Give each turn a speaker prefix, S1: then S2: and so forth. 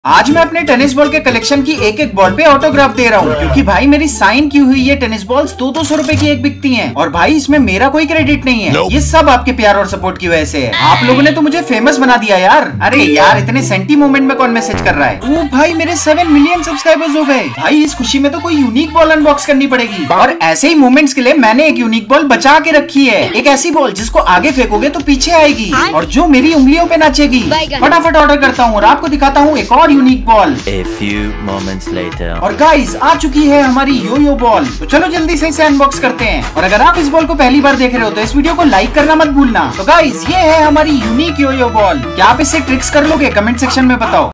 S1: आज मैं अपने टेनिस बॉल के कलेक्शन की एक एक बॉल पे ऑटोग्राफ दे रहा हूँ क्योंकि भाई मेरी साइन की हुई ये टेनिस बॉल्स 200 रुपए की एक बिकती हैं और भाई इसमें मेरा कोई क्रेडिट नहीं है। ये सब आपके प्यार और सपोर्ट की वजह से है। आप लोगों ने तो मुझे फेमस बना दिया यार। अरे यार इतने सेंटी मोमेंट में कौन मैसेज कर रहा है। ओ भाई मेरे 7 मिलियन सब्सक्राइबर्स हो गए। भाई इस खुशी में तो कोई यूनिक बॉल अनबॉक्स करनी पड़ेगी और ऐसे ही मोमेंट्स के लिए मैंने एक यूनिक बॉल बचा के रखी है। एक ऐसी बॉल जिसको आगे फेंकोगे तो पीछे आएगी और जो मेरी उंगलियों पे नाचेगी। फटाफट ऑर्डर करता हूँ और आपको दिखाता हूँ एक और unique ball.
S2: A few moments later.
S1: और गाइस आ चुकी है हमारी योयो बॉल। तो चलो जल्दी से इसे अनबॉक्स करते हैं। और अगर आप इस बॉल को पहली बार देख रहे हो तो इस वीडियो को लाइक करना मत भूलना। तो गाइस ये है हमारी यूनिक योयो बॉल। क्या आप इससे ट्रिक्स कर लोगे? कमेंट सेक्शन में बताओ।